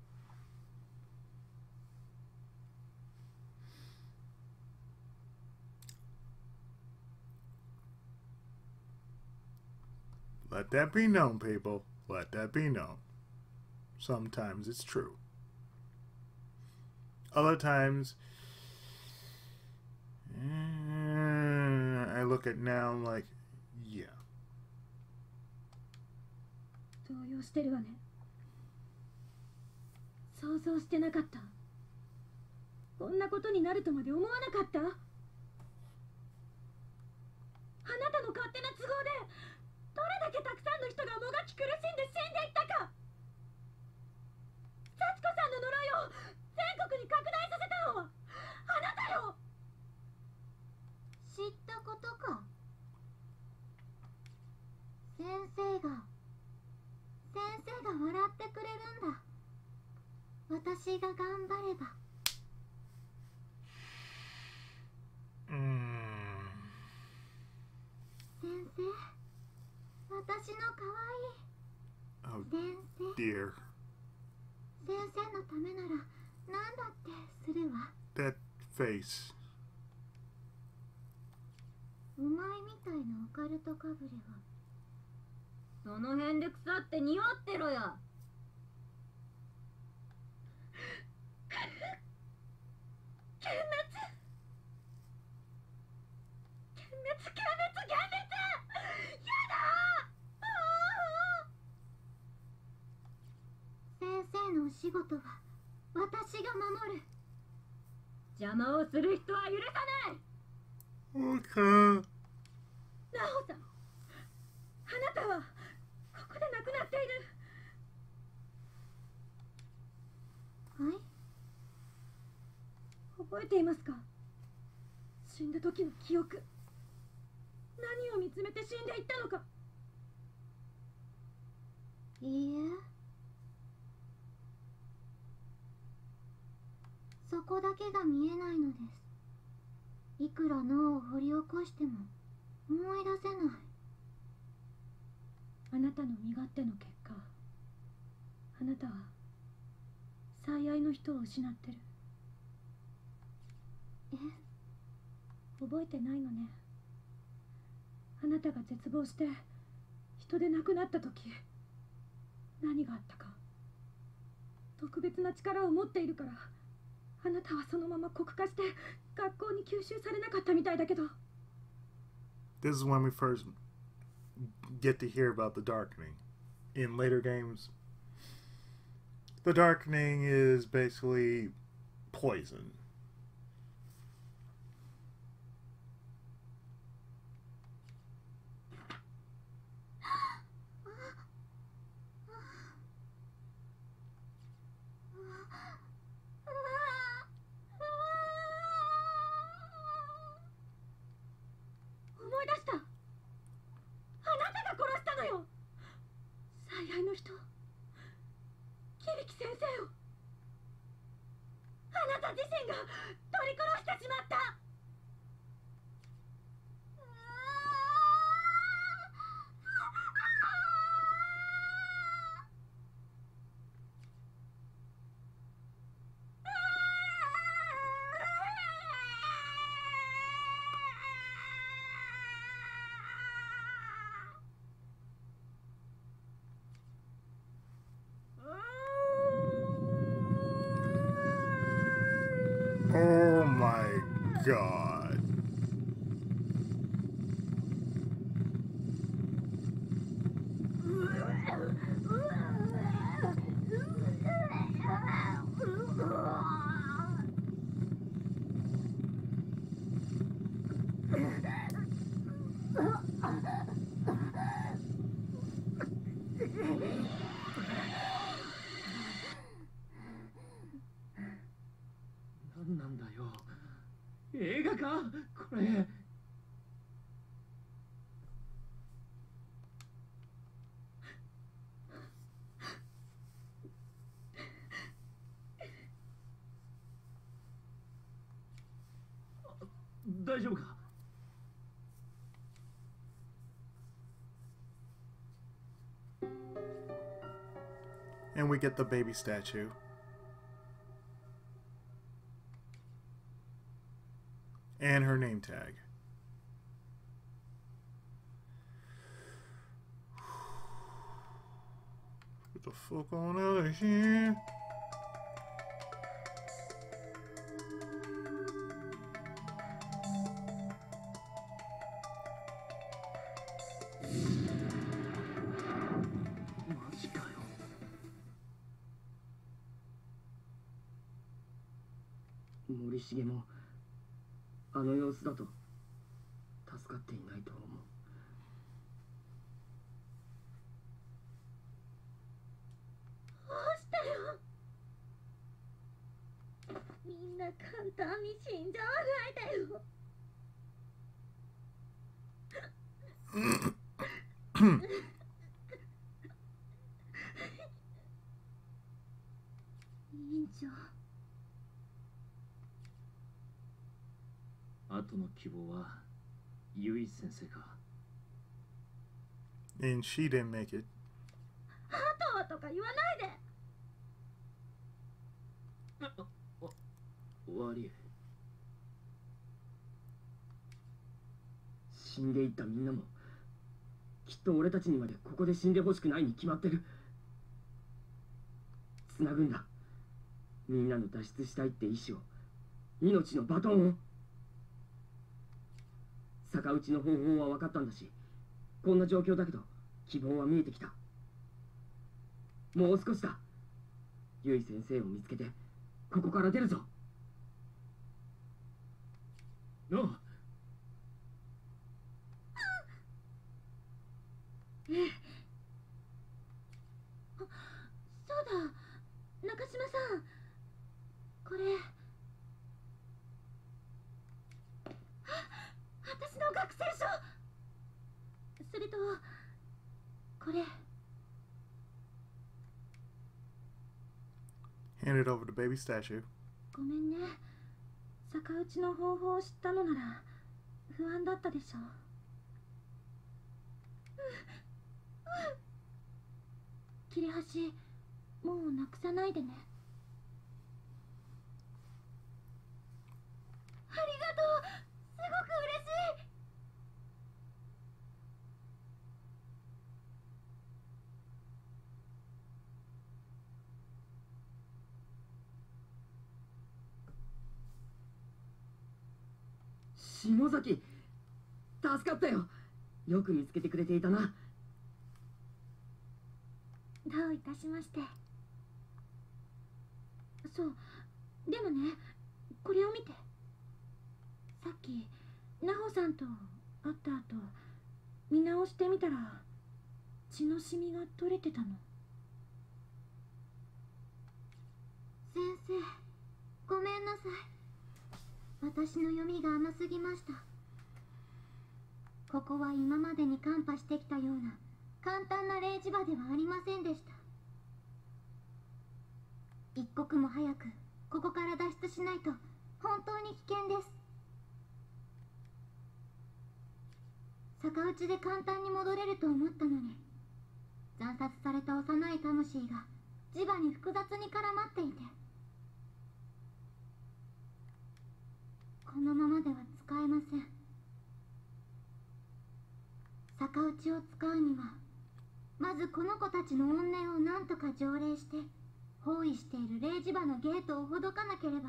Let that be known, people. Let that be known. Sometimes it's true. Other times, eh, I look at now I'm like, yeah. 動揺してるわね。想像してなかった。こんなことになるとまで思わなかった。あなたの勝手な都合でどれだけたくさんの人がもがき苦しんで死んでいったか。幸子さんの呪いを全国に拡大させたのはあなたよ。 知ったことか。先生が先生が笑ってくれるんだ。私が頑張れば。 Mm. 先生、私の可愛い Oh 先生。 dear. 先生のためなら何だってするわ。 That face. お前みたいなオカルトかぶれはその辺で腐って匂ってろや。 幻滅幻滅幻滅幻滅。やだー。 先生のお仕事は私が守る。邪魔をする人は許さない。 Okay. ナホさん、あなたはここで亡くなっている。 はい。 覚えていますか？死んだ時の記憶。何を見つめて死んでいったのか。 いいえ。そこだけが見えないのです。いくら脳を掘り起こしても思い出せない。 あなたの身勝手の結果、あなたは最愛の人を失ってる。 え？ 覚えてないのね。あなたが絶望して人で亡くなった時、何があったか。特別な力を持っているから、あなたはそのまま酷化して学校に吸収されなかったみたいだけど。 This is when we first get to hear about the darkening. In later games, the darkening is basically poison. Oh my god. And we get the baby statue. And her name tag. Get the fuck on out of here. Mori Shigeもあの様子だと助かっていないと思う。 どうしてよ。みんな簡単に死んじゃわないでよ。委員長。 後の希望はユイ先生か。 And she didn't make it. あとはとか言わないで。 悪い。 死んでいったみんなもきっと俺たちにまでここで死んでほしくないに決まってる。つなぐんだ。みんなの脱出したいって意志を、命のバトンを。逆打ちの方法は分かったんだし、こんな状況だけど希望は見えてきた。もう少しだ。ユイ先生を見つけてここから出るぞ。 なあ、 handed over the baby statue. ごめんね。逆打ちの方法を知ったのなら不安だったでしょ。切れ端もうなくさないでね。ありがとう。すごく嬉しい。 篠崎、助かったよ。よく見つけてくれていたな。 どういたしまして。そう、でもね、これを見て。さっき奈穂さんと会った後見直してみたら血のシミが取れてたの。 先生、ごめんなさい。私の読みが甘すぎました。ここは今までにカンパしてきたような簡単な霊磁場ではありませんでした。一刻も早くここから脱出しないと本当に危険です。逆打ちで簡単に戻れると思ったのに、惨殺された幼い魂が磁場に複雑に絡まっていて、このままでは使えません。逆打ちを使うにはまずこの子たちの怨念を何とか条例して包囲している霊磁場のゲートをほどかなければ、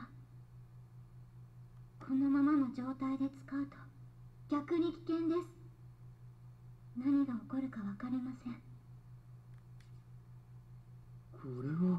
このままの状態で使うと逆に危険です。何が起こるか分かりません。 これは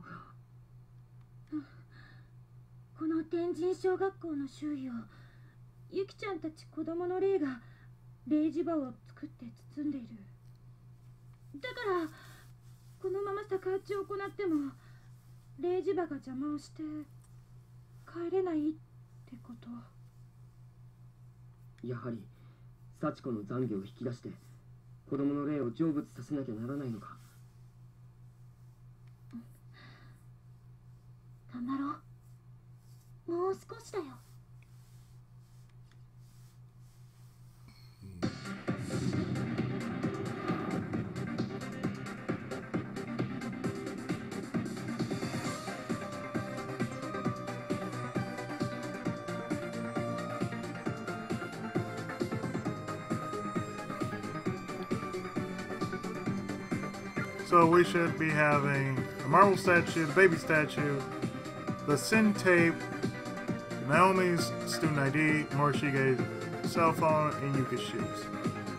この天神小学校の周囲をゆきちゃんたち子供の霊が霊磁場を作って包んでいる。だからこのまま逆打ちを行っても霊磁場が邪魔をして帰れないってこと。 やはり幸子の懺悔を引き出して子供の霊を成仏させなきゃならないのか。 頑張ろう。もう少しだよ。 So we should be having a marble statue, the baby statue, the Sin tape, Naomi's student I D, Morishige's cell phone, and Yuka's shoes.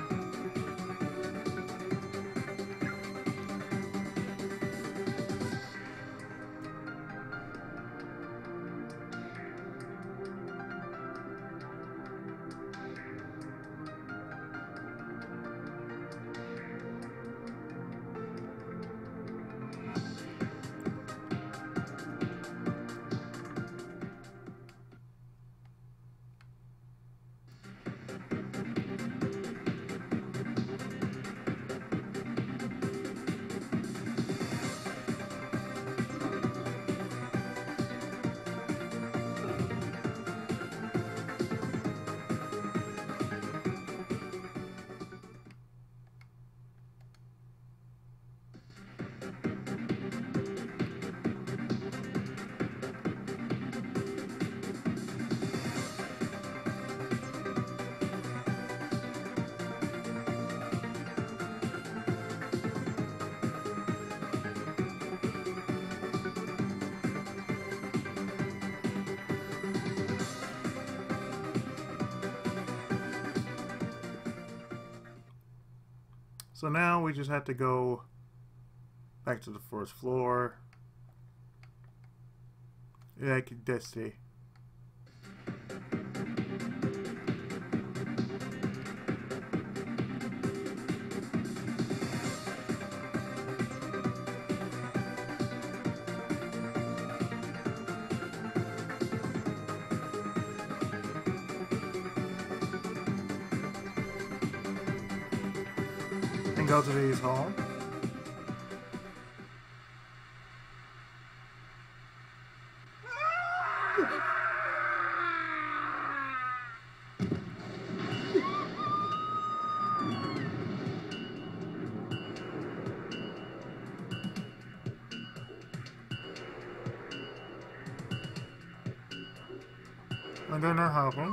So now we just have to go back to the first floor. Yeah, I can just see. Go to these home. And then that happened.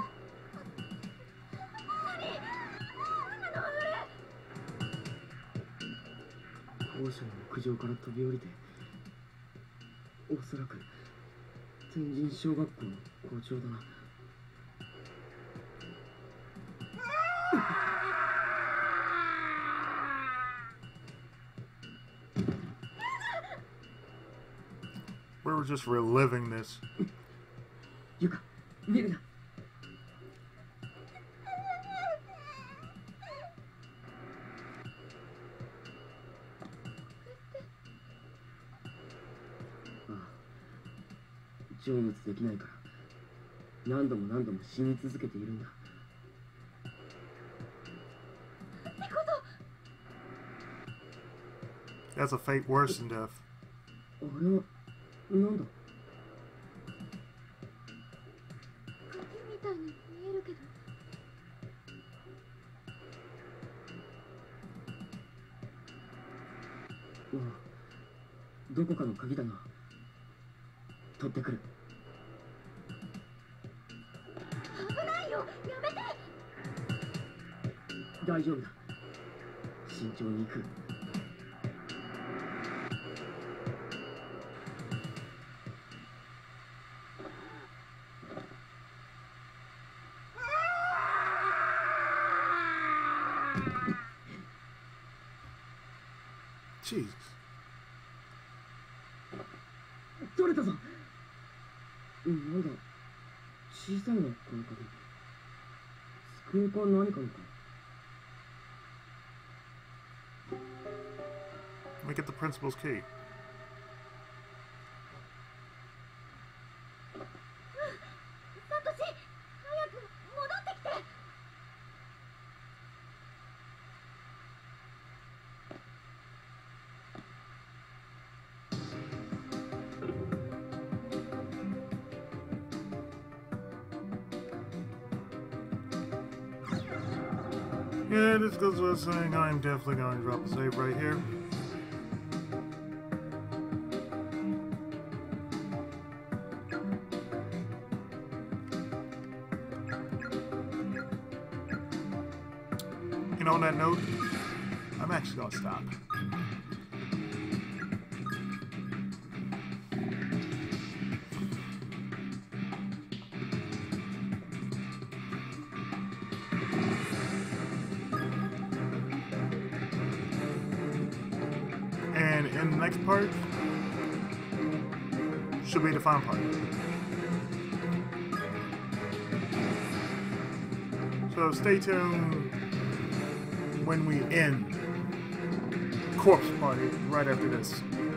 校舎の屋上から飛び降りて、おそらく天神小学校の校長だな。 We were just reliving this. ゆか、見るな。ああ、成仏できないから何度も何度も死に続けているんだ。 That's a fate worse than death. あれはなんだ。 鍵みたいに見えるけど。 ああ、どこかの鍵だな。取ってくる。 危ないよ、やめて。 大丈夫だ。慎重に行く。 Jesus. 取れたぞ。うん、なんだ。小さいな、この鍵。机か何かのか。 Let me get the principal's key. サトシ、早く戻ってきて。 Yeah, this goes without saying, I'm definitely going to drop a save right here. And on that note, I'm actually going to stop. And in the next part, should be the final part. So stay tuned when we end Corpse Party right after this.